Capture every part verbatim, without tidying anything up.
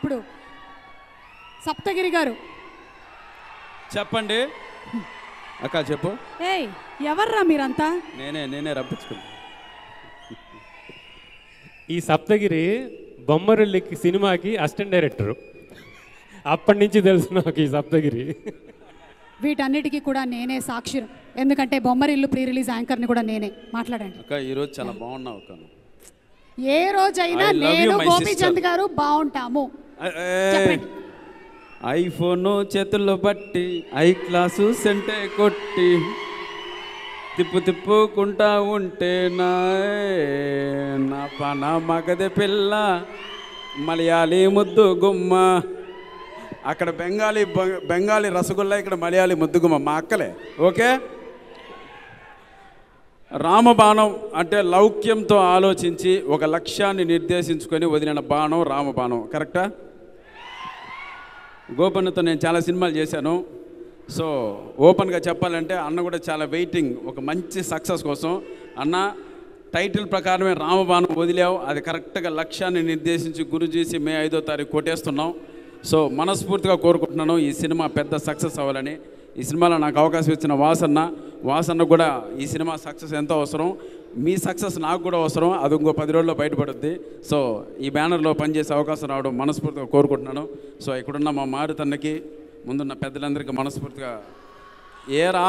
ఇప్పుడు సప్తగిరి గారు చెప్పండి అక్క చెప్పు. ఏయ్ ఎవర్రా మీరంతా? నేనే నేనే రప్పించుకున్నా. ఈ సప్తగిరి బొమ్మరిల్లికి సినిమాకి అసిస్టెంట్ డైరెక్టరు. అప్పటి నుంచి తెలుసు నాకు ఈ సప్తగిరి. వీటన్నిటికీ కూడా నేనే సాక్షి, ఎందుకంటే బొమ్మరిల్లు ప్రీ రిలీజ్ యాంకర్ని కూడా నేనే. మాట్లాడండి అక్క. ఈరోజు చాలా బాగున్నావు అక్క. ఏ రోజైనా నేను గోపీచంద్ గారు బాగుంటాము. చెప్పండి. ఐఫోన్ చేతుల్లో బట్టి ఐ క్లాసు సెంటే కొట్టి తిప్పు తిప్పుకుంటా ఉంటే నా నా పన మగది పిల్ల మలయాళీ ముద్దు గుమ్మ. అక్కడ బెంగాలీ బెంగాలీ రసగుల్లా, ఇక్కడ మలయాళీ ముద్దు గుమ్మ మా అక్కలే. ఓకే. రామబాణం అంటే లౌక్యంతో ఆలోచించి ఒక లక్ష్యాన్ని నిర్దేశించుకొని వదిలిన బాణం రామబాణం. కరెక్టా? గోపన్నతో నేను చాలా సినిమాలు చేశాను. సో ఓపెన్గా చెప్పాలంటే అన్న కూడా చాలా వెయిటింగ్ ఒక మంచి సక్సెస్ కోసం. అన్న టైటిల్ ప్రకారమే రామబాణం వదిలావు, అది కరెక్ట్గా లక్ష్యాన్ని నిర్దేశించి గురి చేసి మే ఐదో తారీఖు కొట్టేస్తున్నాం. సో మనస్ఫూర్తిగా కోరుకుంటున్నాను ఈ సినిమా పెద్ద సక్సెస్ అవ్వాలని. ఈ సినిమాలో నాకు అవకాశం ఇచ్చిన వాసన్న వాసన్న కూడా ఈ సినిమా సక్సెస్ ఎంతో అవసరం. మీ సక్సెస్ నాకు కూడా అవసరం. అది ఇంకో పది రోజుల్లో బయటపడుద్ది. సో ఈ బ్యానర్లో పనిచేసే అవకాశం రావడం మనస్ఫూర్తిగా కోరుకుంటున్నాను. సో ఇక్కడున్న మా మారుతన్నకి, ముందున్న పెద్దలందరికీ మనస్ఫూర్తిగా ఏరా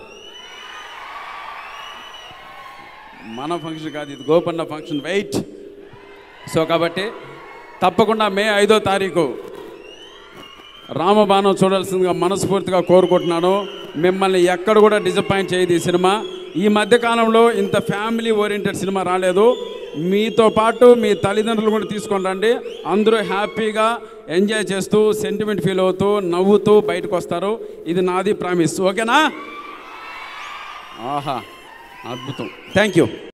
మన ఫంక్షన్ కాదు ఇది, గోపన్న ఫంక్షన్. వెయిట్. సో కాబట్టి తప్పకుండా మే ఐదో తారీఖు రామబాణం చూడాల్సిందిగా మనస్ఫూర్తిగా కోరుకుంటున్నాను. మిమ్మల్ని ఎక్కడ కూడా డిసప్పాయింట్ చేయదు ఈ సినిమా. ఈ మధ్యకాలంలో ఇంత ఫ్యామిలీ ఓరియంటెడ్ సినిమా రాలేదు. మీతో పాటు మీ తల్లిదండ్రులు కూడా తీసుకొని రండి. అందరూ హ్యాపీగా ఎంజాయ్ చేస్తూ సెంటిమెంట్ ఫీల్ అవుతూ నవ్వుతూ బయటకు వస్తారు. ఇది నాది ప్రామిస్. ఓకేనా? ఆహా అద్భుతం. Thank you.